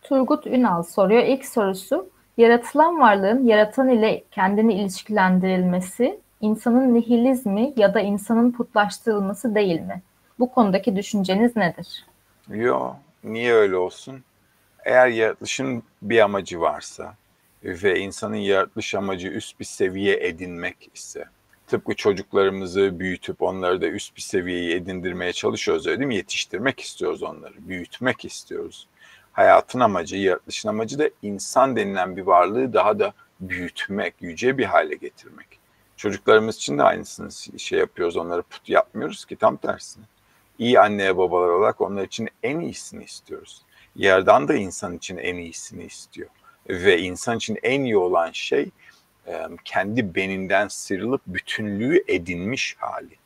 Turgut Ünal soruyor. İlk sorusu, yaratılan varlığın yaratan ile kendini ilişkilendirilmesi, insanın nihilizmi ya da insanın putlaştırılması değil mi? Bu konudaki düşünceniz nedir? Yo, niye öyle olsun? Eğer yaratılışın bir amacı varsa ve insanın yaratılış amacı üst bir seviye edinmek ise, tıpkı çocuklarımızı büyütüp onları da üst bir seviyeye edindirmeye çalışıyoruz öyle değil mi? Yetiştirmek istiyoruz onları, büyütmek istiyoruz. Hayatın amacı, yaratılışın amacı da insan denilen bir varlığı daha da büyütmek, yüce bir hale getirmek. Çocuklarımız için de aynısını yapıyoruz, onları put yapmıyoruz ki, tam tersine. İyi anneye babalar olarak onlar için en iyisini istiyoruz. Yerden de insan için en iyisini istiyor. Ve insan için en iyi olan şey kendi beninden sıyrılıp bütünlüğü edinmiş hali.